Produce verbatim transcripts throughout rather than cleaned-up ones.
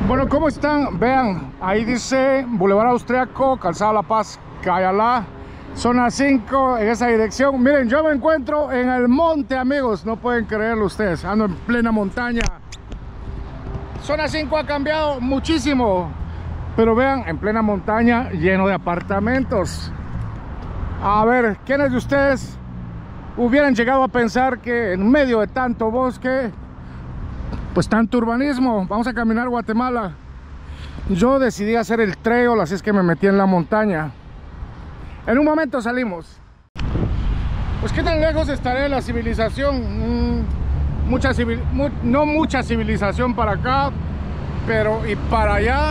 Bueno, ¿cómo están? Vean, ahí dice Boulevard Austriaco, Calzada La Paz, Cayalá, zona cinco, en esa dirección. Miren, yo me encuentro en el monte, amigos, no pueden creerlo ustedes, ando en plena montaña. Zona cinco ha cambiado muchísimo, pero vean, en plena montaña, lleno de apartamentos. A ver, ¿quiénes de ustedes hubieran llegado a pensar que en medio de tanto bosque, pues tanto urbanismo? Vamos a caminar Guatemala. Yo decidí hacer el trail, así es que me metí en la montaña. En un momento salimos. Pues qué tan lejos estaré de la civilización. Mm, mucha civil, mu no mucha civilización para acá, pero y para allá.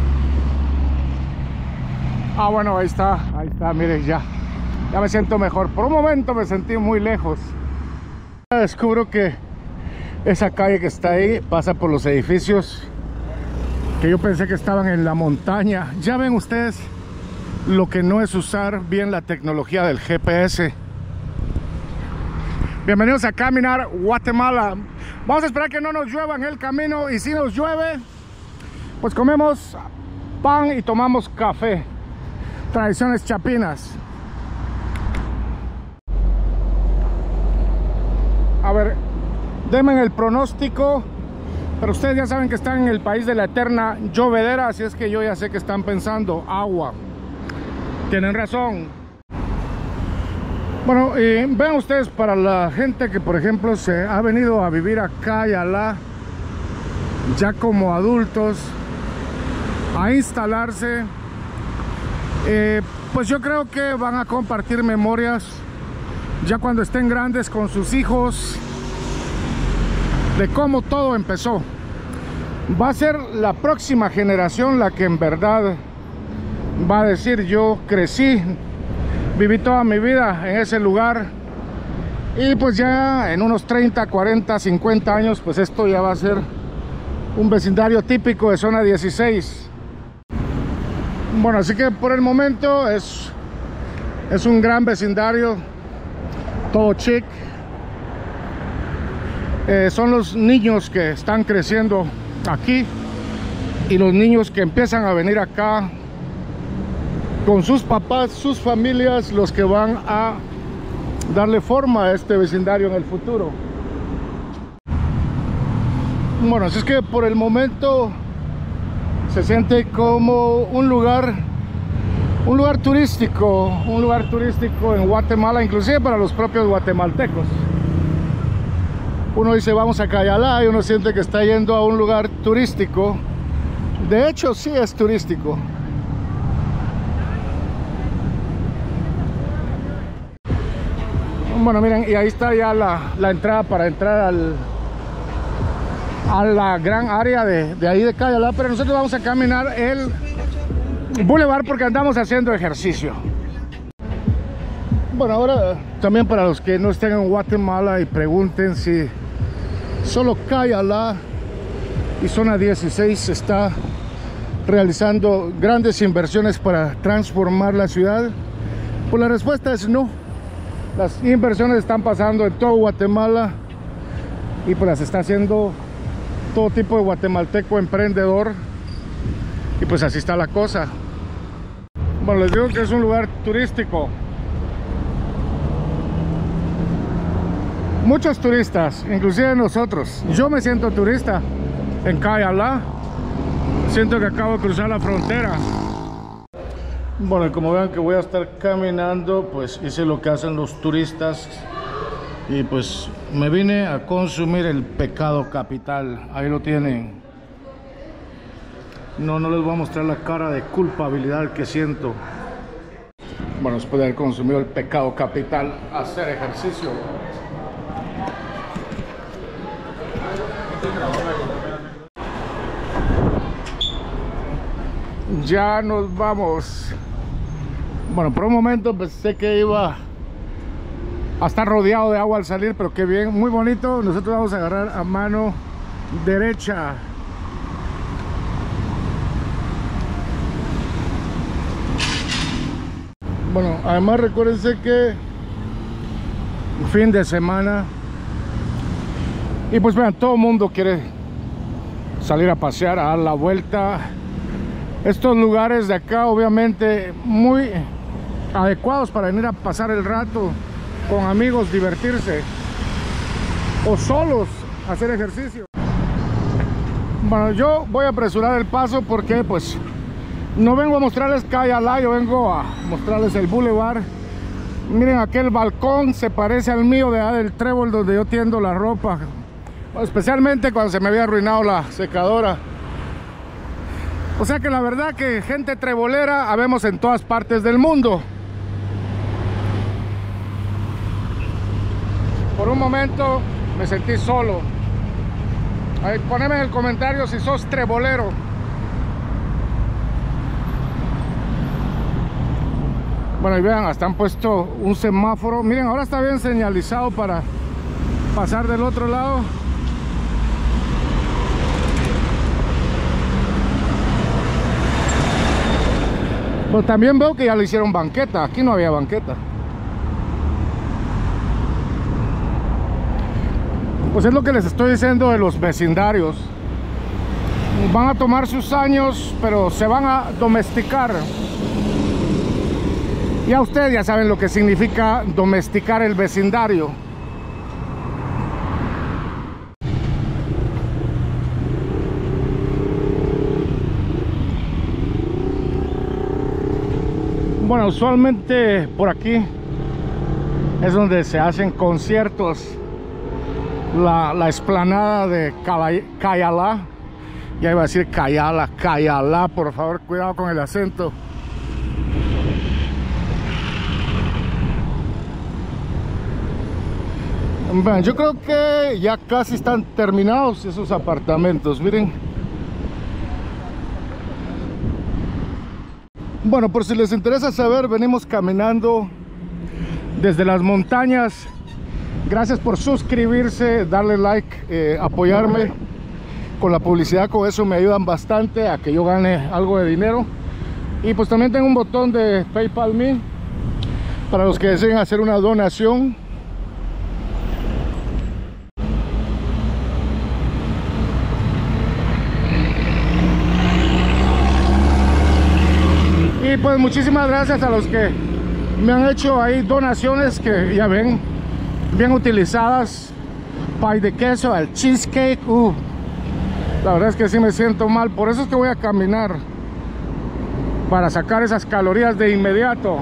Ah, bueno, ahí está, ahí está, miren, ya ya me siento mejor. Por un momento me sentí muy lejos. Descubro que esa calle que está ahí pasa por los edificios que yo pensé que estaban en la montaña. Ya ven ustedes lo que no es usar bien la tecnología del G P S. Bienvenidos a Caminar Guatemala. Vamos a esperar que no nos llueva en el camino, y si nos llueve, pues comemos pan y tomamos café. Tradiciones chapinas. A ver, denme el pronóstico, pero ustedes ya saben que están en el país de la eterna llovedera, así es que yo ya sé que están pensando agua. Tienen razón. Bueno, y vean ustedes, para la gente que por ejemplo se ha venido a vivir acá y allá, ya como adultos, a instalarse, eh, pues yo creo que van a compartir memorias ya cuando estén grandes con sus hijos, de cómo todo empezó. Va a ser la próxima generación la que en verdad va a decir: yo crecí, viví toda mi vida en ese lugar, y pues ya en unos treinta, cuarenta, cincuenta años, pues esto ya va a ser un vecindario típico de zona dieciséis. Bueno, así que por el momento es, es un gran vecindario, todo chic. Eh, son los niños que están creciendo aquí y los niños que empiezan a venir acá con sus papás, sus familias, los que van a darle forma a este vecindario en el futuro. Bueno, así es que por el momento se siente como un lugar un lugar turístico, un lugar turístico en Guatemala, inclusive para los propios guatemaltecos. Uno dice vamos a Cayalá y uno siente que está yendo a un lugar turístico. De hecho sí es turístico. Bueno, miren, y ahí está ya la, la entrada para entrar al a la gran área de, de ahí de Cayalá, pero nosotros vamos a caminar el Boulevard porque andamos haciendo ejercicio. Bueno, ahora también para los que no estén en Guatemala y pregunten si solo Cayalá y zona dieciséis está realizando grandes inversiones para transformar la ciudad, pues la respuesta es no. Las inversiones están pasando en todo Guatemala y pues las está haciendo todo tipo de guatemalteco emprendedor, y pues así está la cosa. Bueno, les digo que es un lugar turístico. Muchos turistas, inclusive nosotros. Yo me siento turista en Cayalá. Siento que acabo de cruzar la frontera. Bueno, y como vean que voy a estar caminando, pues hice lo que hacen los turistas y pues me vine a consumir el pecado capital. Ahí lo tienen. No, no les voy a mostrar la cara de culpabilidad que siento. Bueno, después de haber consumido el pecado capital, hacer ejercicio. Ya nos vamos. Bueno, por un momento pensé que iba a estar rodeado de agua al salir, pero qué bien, muy bonito. Nosotros vamos a agarrar a mano derecha. Bueno, además recuérdense que fin de semana, y pues vean, todo el mundo quiere salir a pasear, a dar la vuelta. Estos lugares de acá obviamente muy adecuados para venir a pasar el rato con amigos, divertirse, o solos hacer ejercicio. Bueno, yo voy a apresurar el paso porque pues no vengo a mostrarles Cayala, yo vengo a mostrarles el boulevard. Miren, aquel balcón se parece al mío de allá del Trébol, donde yo tiendo la ropa, especialmente cuando se me había arruinado la secadora. O sea que la verdad que gente trebolera habemos en todas partes del mundo. Por un momento me sentí solo. Ahí, poneme en el comentario si sos trebolero. Bueno, y vean, hasta han puesto un semáforo. Miren, ahora está bien señalizado para pasar del otro lado. Pero también veo que ya le hicieron banqueta. Aquí no había banqueta. Pues es lo que les estoy diciendo de los vecindarios. Van a tomar sus años, pero se van a domesticar. Ya ustedes ya saben lo que significa domesticar el vecindario. Bueno, usualmente por aquí es donde se hacen conciertos. La, la explanada de Cayala. Ya iba a decir Cayala, Cayala, por favor, cuidado con el acento. Bueno, yo creo que ya casi están terminados esos apartamentos, miren. Bueno, por si les interesa saber, venimos caminando desde las montañas. Gracias por suscribirse, darle like, eh, apoyarme con la publicidad. Con eso me ayudan bastante a que yo gane algo de dinero. Y pues también tengo un botón de PayPal Me para los que deseen hacer una donación. Y pues muchísimas gracias a los que me han hecho ahí donaciones, que ya ven, bien utilizadas. Pie de queso, el cheesecake. Uh, la verdad es que sí me siento mal. Por eso es que voy a caminar, para sacar esas calorías de inmediato.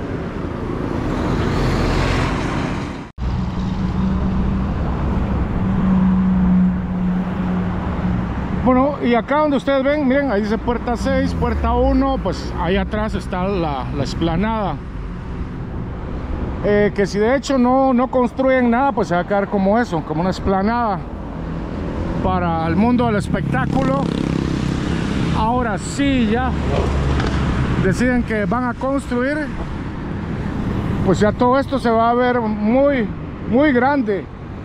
Bueno, y acá donde ustedes ven, miren, ahí dice puerta seis, puerta uno, pues ahí atrás está la, la explanada. Eh, que si de hecho no, no construyen nada, pues se va a quedar como eso, como una explanada para el mundo del espectáculo. Ahora sí, ya deciden que van a construir, pues ya todo esto se va a ver muy, muy grande.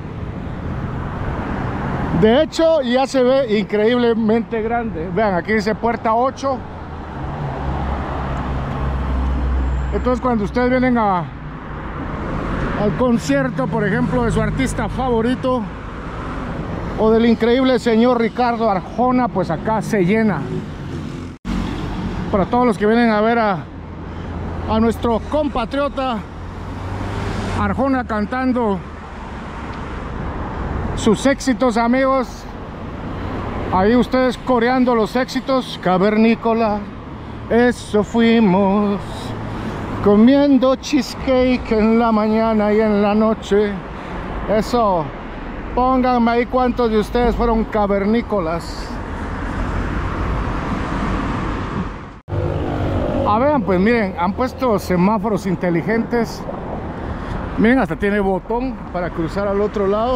De hecho, ya se ve increíblemente grande. Vean, aquí dice puerta ocho. Entonces, cuando ustedes vienen a, al concierto, por ejemplo, de su artista favorito o del increíble señor Ricardo Arjona, pues acá se llena. Para todos los que vienen a ver a, a nuestro compatriota Arjona cantando sus éxitos, amigos, ahí ustedes coreando los éxitos. Cavernícola, eso fuimos, comiendo cheesecake en la mañana y en la noche. Eso, pónganme ahí cuántos de ustedes fueron cavernícolas. A ver, pues miren, han puesto semáforos inteligentes. Miren, hasta tiene botón para cruzar al otro lado.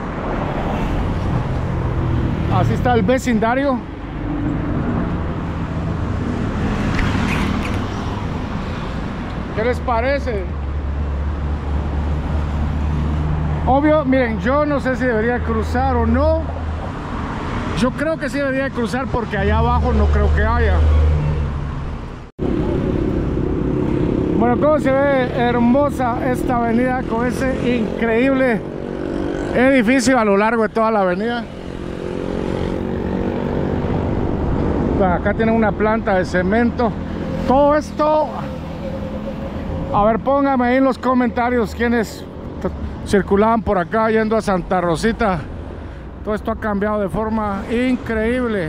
Así está el vecindario. ¿Qué les parece? Obvio, miren, yo no sé si debería cruzar o no. Yo creo que sí debería cruzar porque allá abajo no creo que haya. Bueno, cómo se ve hermosa esta avenida con ese increíble edificio a lo largo de toda la avenida. Acá tienen una planta de cemento. Todo esto, a ver, póngame ahí en los comentarios quienes circulaban por acá yendo a Santa Rosita. Todo esto ha cambiado de forma increíble.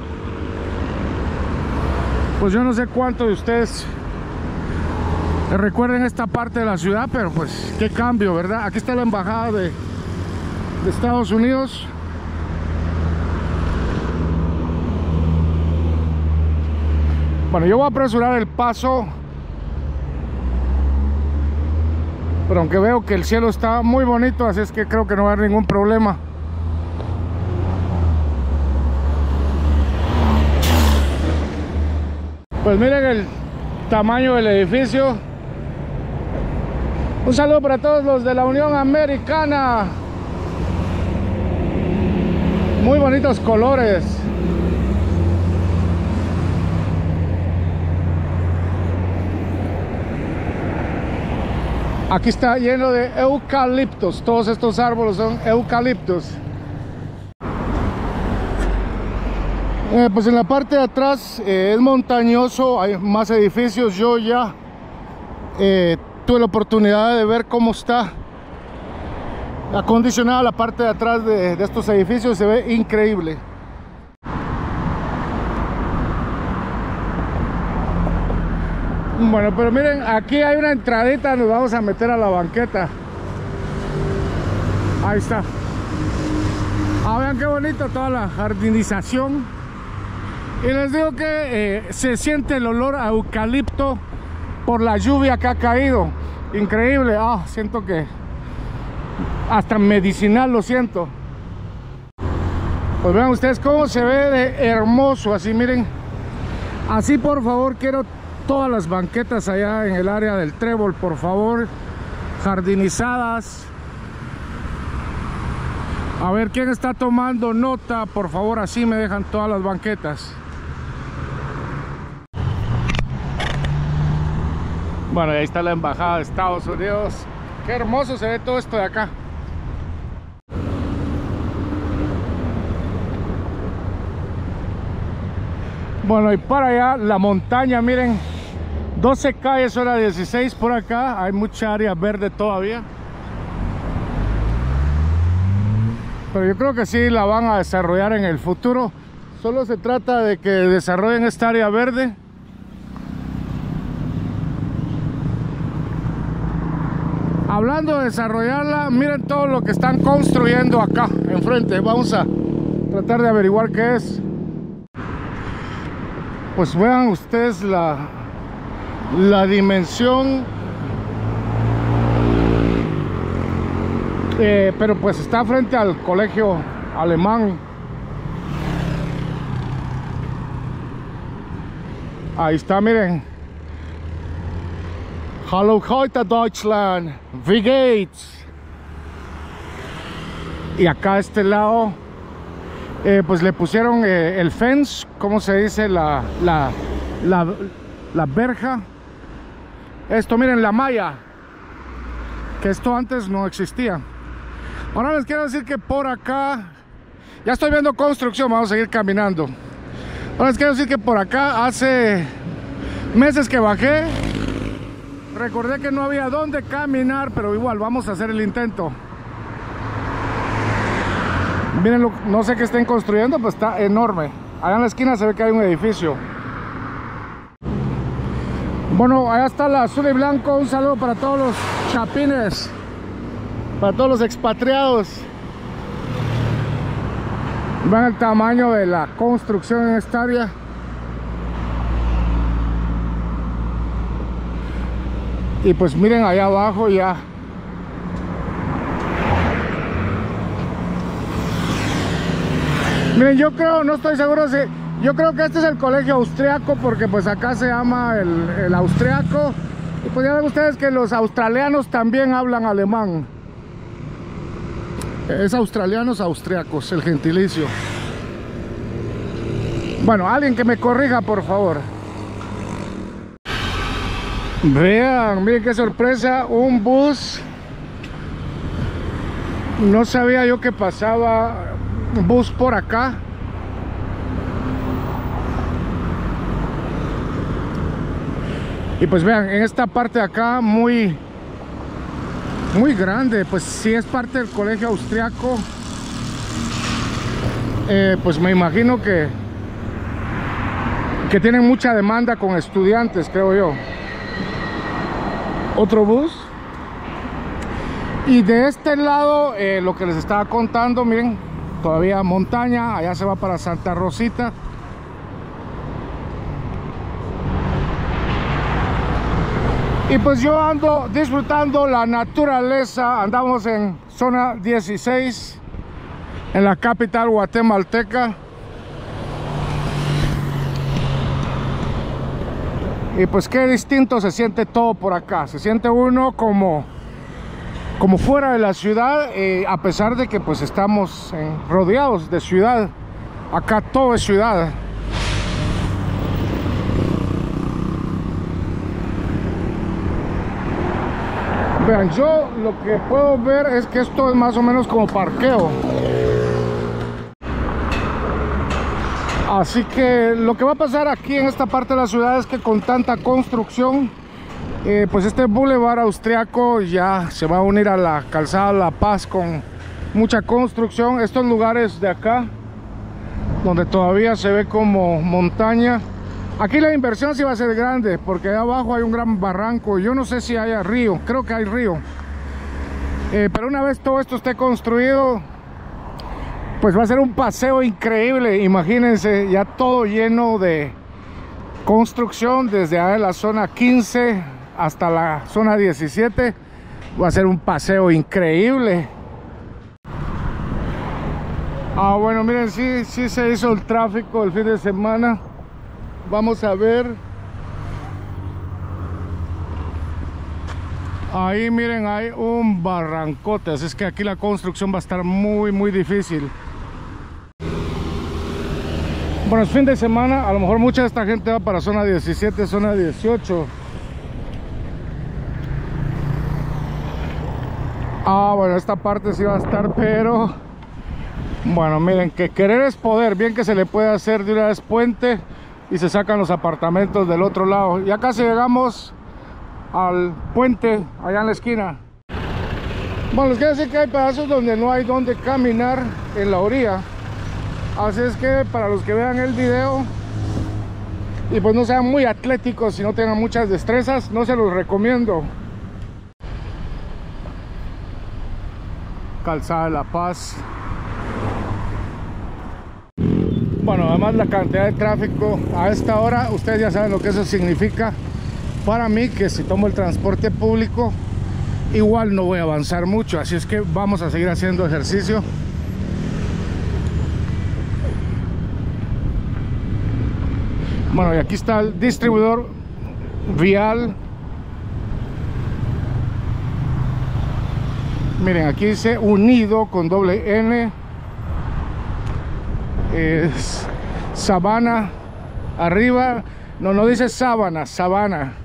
Pues yo no sé cuántos de ustedes recuerden esta parte de la ciudad, pero pues qué cambio, ¿verdad? Aquí está la embajada de, de Estados Unidos. Bueno, yo voy a apresurar el paso, pero aunque veo que el cielo está muy bonito, así es que creo que no va a haber ningún problema. Pues miren el tamaño del edificio. Un saludo para todos los de la Unión Americana. Muy bonitos colores. Aquí está lleno de eucaliptos. Todos estos árboles son eucaliptos. Eh, pues en la parte de atrás eh, es montañoso, hay más edificios. Yo ya eh, tuve la oportunidad de ver cómo está acondicionada la parte de atrás de, de estos edificios. Se ve increíble. Bueno, pero miren, aquí hay una entradita, nos vamos a meter a la banqueta. Ahí está. Ah, vean qué bonito toda la jardinización. Y les digo que eh, se siente el olor a eucalipto por la lluvia que ha caído. Increíble. Ah, siento que hasta medicinal lo siento. Pues vean ustedes cómo se ve de hermoso. Así, miren. Así, por favor, quiero todas las banquetas allá en el área del Trébol, por favor, jardinizadas. A ver quién está tomando nota, por favor, así me dejan todas las banquetas. Bueno, ahí está la embajada de Estados Unidos. Qué hermoso se ve todo esto de acá. Bueno, y para allá la montaña, miren, doce calles, hora dieciséis por acá. Hay mucha área verde todavía, pero yo creo que sí la van a desarrollar en el futuro. Solo se trata de que desarrollen esta área verde. Hablando de desarrollarla, miren todo lo que están construyendo acá enfrente. Vamos a tratar de averiguar qué es. Pues vean ustedes la, la dimensión, eh, pero pues está frente al colegio alemán. Ahí está, miren. Hallo heute Deutschland, wie geht's? Y acá a este lado Eh, pues le pusieron eh, el fence, ¿cómo se dice? La, la, la, la verja. Esto, miren, la malla, que esto antes no existía. Ahora les quiero decir que por acá, ya estoy viendo construcción, vamos a seguir caminando. Ahora les quiero decir que por acá, hace meses que bajé, recordé que no había dónde caminar, pero igual vamos a hacer el intento. Miren, lo, no sé qué estén construyendo, pues está enorme. Allá en la esquina se ve que hay un edificio. Bueno, allá está la azul y blanco. Un saludo para todos los chapines, para todos los expatriados. Vean el tamaño de la construcción en esta área. Y pues miren allá abajo ya. Miren, yo creo, no estoy seguro si... Yo creo que este es el colegio austriaco, porque pues acá se llama el, el austriaco. Y pues ya ven ustedes que los australianos también hablan alemán. Es australianos austriacos, el gentilicio. Bueno, alguien que me corrija, por favor. Vean, miren qué sorpresa, un bus. No sabía yo que pasaba un bus por acá. Y pues vean, en esta parte de acá muy muy grande, pues si es parte del colegio austriaco, eh, pues me imagino que que tienen mucha demanda con estudiantes, creo yo. Otro bus. Y de este lado, eh, lo que les estaba contando, miren, todavía montaña, allá se va para Santa Rosita. Y pues yo ando disfrutando la naturaleza. Andamos en zona dieciséis, en la capital guatemalteca. Y pues qué distinto se siente todo por acá. Se siente uno como, como fuera de la ciudad, eh, a pesar de que pues estamos en, rodeados de ciudad. Acá todo es ciudad. Vean, yo lo que puedo ver es que esto es más o menos como parqueo. Así que lo que va a pasar aquí en esta parte de la ciudad es que con tanta construcción, eh, pues este bulevar austriaco ya se va a unir a la calzada La Paz con mucha construcción. Estos lugares de acá, donde todavía se ve como montaña, aquí la inversión sí va a ser grande, porque allá abajo hay un gran barranco. Yo no sé si haya río, creo que hay río, eh, pero una vez todo esto esté construido, pues va a ser un paseo increíble. Imagínense, ya todo lleno de construcción, desde ahí la zona quince hasta la zona diecisiete. Va a ser un paseo increíble. Ah, bueno, miren, sí, sí se hizo el tráfico el fin de semana. Vamos a ver. Ahí miren, hay un barrancote, así es que aquí la construcción va a estar muy, muy difícil. Bueno, es fin de semana, a lo mejor mucha de esta gente va para zona diecisiete, zona dieciocho. Ah, bueno, esta parte sí va a estar, pero bueno, miren, que querer es poder. Bien que se le puede hacer de una vez puente y se sacan los apartamentos del otro lado. Ya casi llegamos al puente allá en la esquina. Bueno, les quiero decir que hay pedazos donde no hay donde caminar en la orilla. Así es que para los que vean el video y pues no sean muy atléticos, si no tengan muchas destrezas, no se los recomiendo. Calzada de La Paz. Bueno, además la cantidad de tráfico a esta hora, ustedes ya saben lo que eso significa para mí, que si tomo el transporte público igual no voy a avanzar mucho. Así es que vamos a seguir haciendo ejercicio. Bueno, y aquí está el distribuidor vial. Miren, aquí dice Unido con doble N. Es Sabana arriba. No, no dice sábana, Sabana.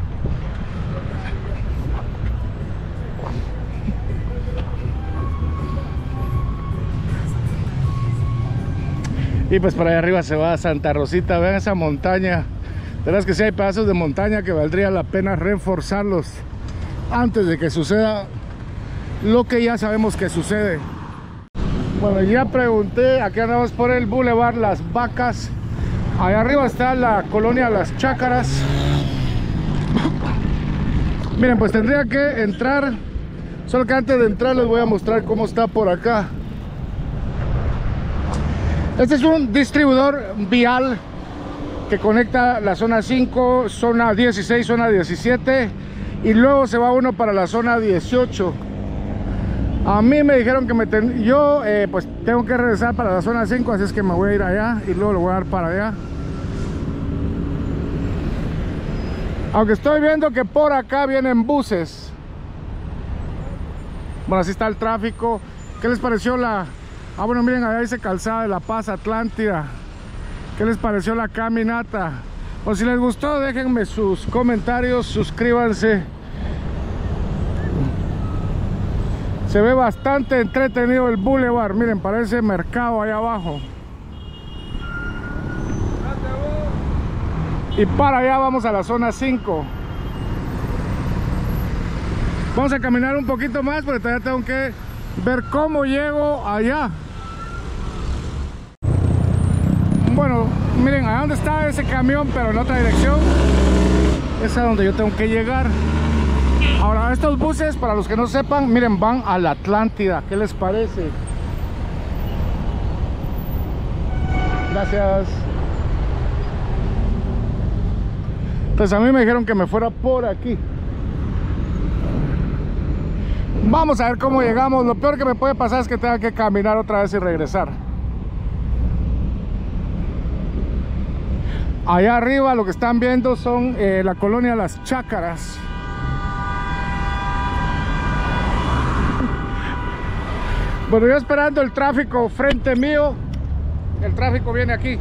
Y pues para allá arriba se va a Santa Rosita. Vean esa montaña. De verdad es que sí hay pedazos de montaña que valdría la pena reforzarlos antes de que suceda lo que ya sabemos que sucede. Bueno, ya pregunté, aquí andamos por el Boulevard Las Vacas. Allá arriba está la colonia Las Chácaras. Miren, pues tendría que entrar. Solo que antes de entrar les voy a mostrar cómo está por acá. Este es un distribuidor vial que conecta la zona cinco, zona dieciséis, zona diecisiete y luego se va uno para la zona dieciocho. A mí me dijeron que me ten... yo eh, pues tengo que regresar para la zona cinco, así es que me voy a ir allá y luego lo voy a dar para allá. Aunque estoy viendo que por acá vienen buses. Bueno, así está el tráfico. ¿Qué les pareció la... Ah, bueno, miren, allá dice Calzada de La Paz, Atlántida. ¿Qué les pareció la caminata? O si les gustó, déjenme sus comentarios, suscríbanse. Se ve bastante entretenido el boulevard. Miren, parece mercado allá abajo. Y para allá vamos a la zona cinco. Vamos a caminar un poquito más porque todavía tengo que ver cómo llego allá. Bueno, miren, a dónde está ese camión, pero en otra dirección. Es a donde yo tengo que llegar. Ahora, estos buses, para los que no sepan, miren, van a la Atlántida. ¿Qué les parece? Gracias. Pues a mí me dijeron que me fuera por aquí. Vamos a ver cómo llegamos. Lo peor que me puede pasar es que tenga que caminar otra vez y regresar. Allá arriba lo que están viendo son eh, la colonia Las Chácaras. Bueno, yo esperando el tráfico frente mío. El tráfico viene aquí.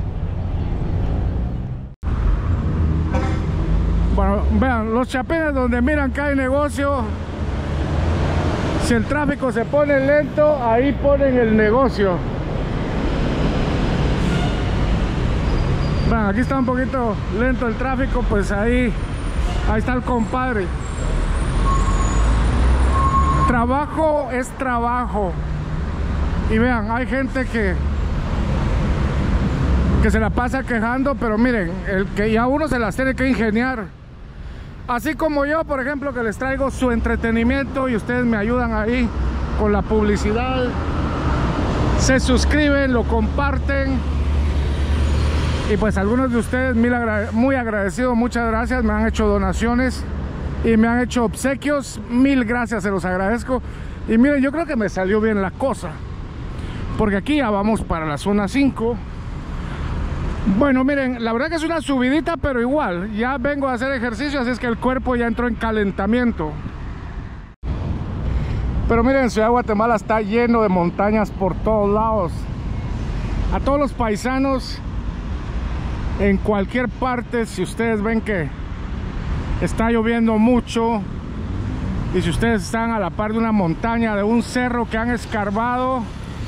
Bueno, vean, los chapines donde miran que hay negocio. Si el tráfico se pone lento, ahí ponen el negocio. Bueno, aquí está un poquito lento el tráfico, pues ahí, ahí está el compadre. Trabajo es trabajo. Y vean, hay gente que que se la pasa quejando, pero miren, el que ya uno se las tiene que ingeniar. Así como yo, por ejemplo, que les traigo su entretenimiento y ustedes me ayudan ahí con la publicidad. Se suscriben, lo comparten. Y pues algunos de ustedes muy agradecidos, muchas gracias, me han hecho donaciones y me han hecho obsequios, mil gracias, se los agradezco. Y miren, yo creo que me salió bien la cosa, porque aquí ya vamos para la zona cinco. Bueno, miren, la verdad que es una subidita, pero igual, ya vengo a hacer ejercicio, así es que el cuerpo ya entró en calentamiento. Pero miren, Ciudad de Guatemala está lleno de montañas por todos lados. A todos los paisanos, en cualquier parte, si ustedes ven que está lloviendo mucho y si ustedes están a la par de una montaña, de un cerro que han escarbado,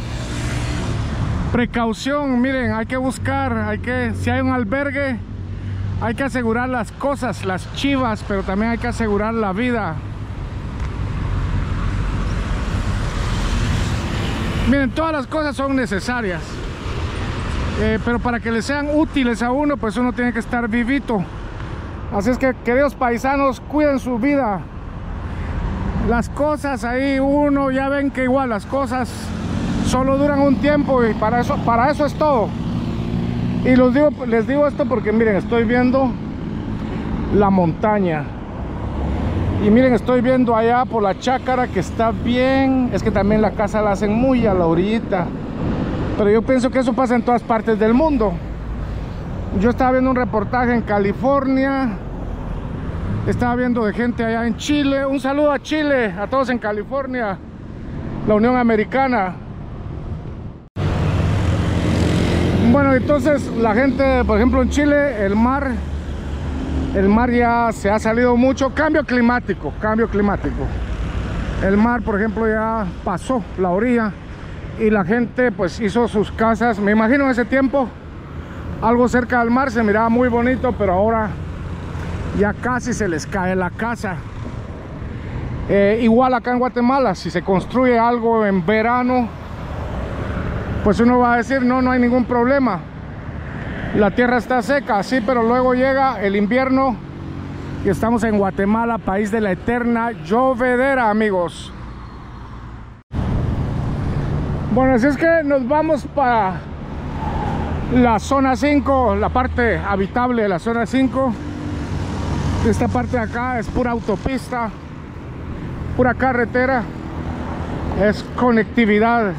precaución, miren, hay que buscar, hay que, si hay un albergue, hay que asegurar las cosas, las chivas, pero también hay que asegurar la vida. Miren, todas las cosas son necesarias. Eh, pero para que les sean útiles a uno, pues uno tiene que estar vivito. Así es que, queridos paisanos, cuiden su vida. Las cosas ahí, uno ya ven que igual las cosas solo duran un tiempo y para eso, para eso es todo. Y los digo, les digo esto porque miren, estoy viendo la montaña. Y miren, estoy viendo allá por la chácara que está bien. Es que también la casa la hacen muy a la orillita. Pero yo pienso que eso pasa en todas partes del mundo. Yo estaba viendo un reportaje en California. Estaba viendo de gente allá en Chile. Un saludo a Chile, a todos en California, la Unión Americana. Bueno, entonces la gente, por ejemplo en Chile, el mar El mar ya se ha salido mucho. Cambio climático, cambio climático. El mar, por ejemplo, ya pasó la orilla y la gente pues hizo sus casas. Me imagino en ese tiempo algo cerca del mar, se miraba muy bonito, pero ahora ya casi se les cae la casa. Eh, igual acá en Guatemala, si se construye algo en verano, pues uno va a decir no, no hay ningún problema, la tierra está seca, sí, pero luego llega el invierno y estamos en Guatemala, país de la eterna llovedera, amigos. Bueno, así es que nos vamos para la zona cinco, la parte habitable de la zona cinco. Esta parte de acá es pura autopista, pura carretera, es conectividad.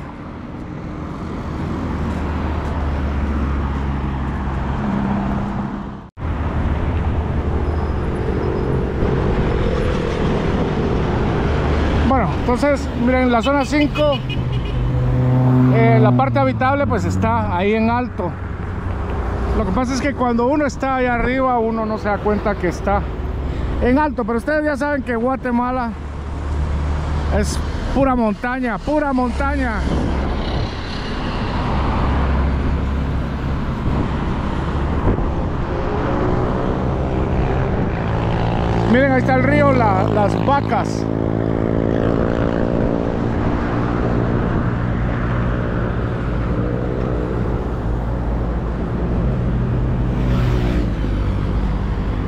Bueno, entonces miren, la zona cinco, eh, la parte habitable pues está ahí en alto. Lo que pasa es que cuando uno está ahí arriba, uno no se da cuenta que está en alto. Pero ustedes ya saben que Guatemala es pura montaña, pura montaña. Miren, ahí está el río, la, las vacas.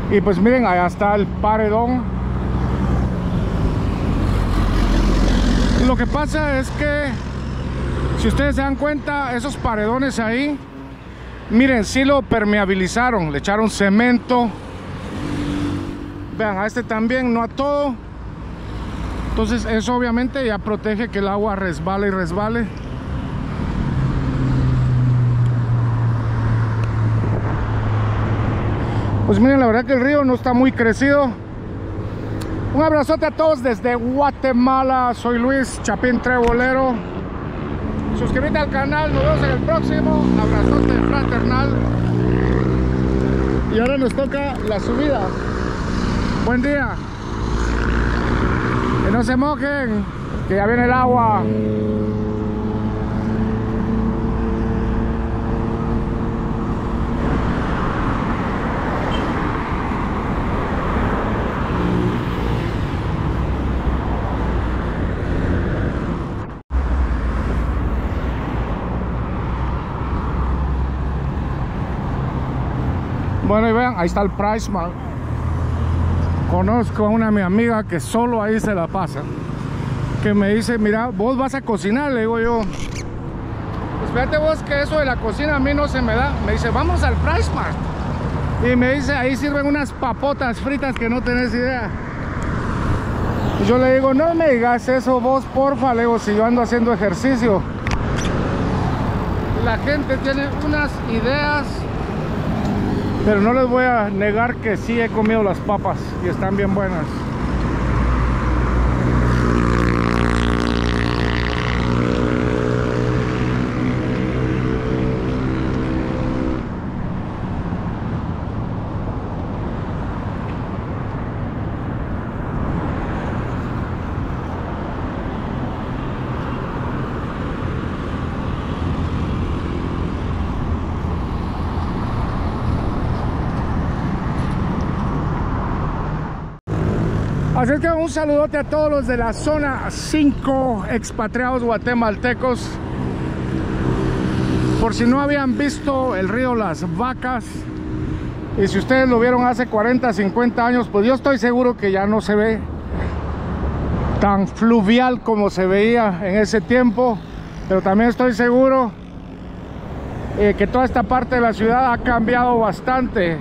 Y pues miren, allá está el paredón. Lo que pasa es que, si ustedes se dan cuenta, esos paredones ahí, miren, sí lo permeabilizaron, le echaron cemento. Vean, a este también, no a todo. Entonces eso obviamente ya protege que el agua resbale y resbale. Pues miren, la verdad que el río no está muy crecido. Un abrazote a todos desde Guatemala. Soy Luis Chapín Trebolero. Suscríbete al canal, nos vemos en el próximo. Abrazote fraternal. Y ahora nos toca la subida. Buen día. Que no se mojen, que ya viene el agua. Bueno, y vean, ahí está el Price Mart. Conozco a una mi amiga que solo ahí se la pasa, que me dice, mira, vos vas a cocinar, le digo yo. Pues fíjate vos que eso de la cocina a mí no se me da. Me dice, vamos al Price Mart. Y me dice, ahí sirven unas papotas fritas que no tenés idea. Y yo le digo, no me digas eso vos, porfa. Le digo, si yo ando haciendo ejercicio. La gente tiene unas ideas, pero no les voy a negar que sí he comido las papas y están bien buenas. Así es que un saludote a todos los de la zona cinco, expatriados guatemaltecos. Por si no habían visto el río Las Vacas, y si ustedes lo vieron hace cuarenta, cincuenta años, pues yo estoy seguro que ya no se ve tan fluvial como se veía en ese tiempo. Pero también estoy seguro eh, que toda esta parte de la ciudad ha cambiado bastante.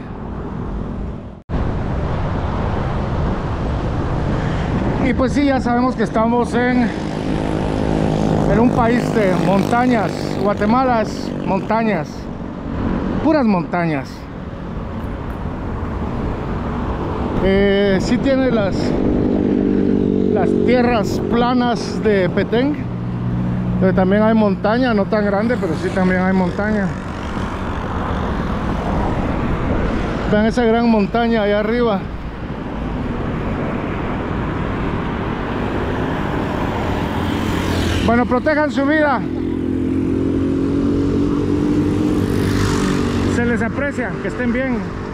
Y pues sí, ya sabemos que estamos en, en un país de montañas. Guatemala es montañas, puras montañas. Eh, sí tiene las, las tierras planas de Petén, pero también hay montaña, no tan grande, pero sí también hay montaña. Vean esa gran montaña allá arriba. Bueno, protejan su vida. Se les aprecia, que estén bien.